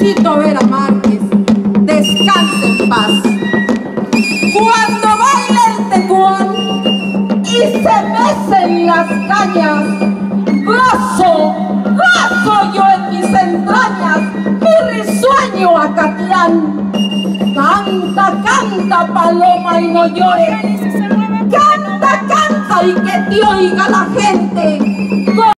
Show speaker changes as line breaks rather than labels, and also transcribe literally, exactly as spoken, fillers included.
Panchito Vera Márquez, descanse en paz. Cuando baila el tecuán y se mecen las cañas, gozo, gozo yo en mis entrañas mi risueño Acatlán. Canta, canta, paloma, y no llores. Canta, canta, y que te oiga la gente.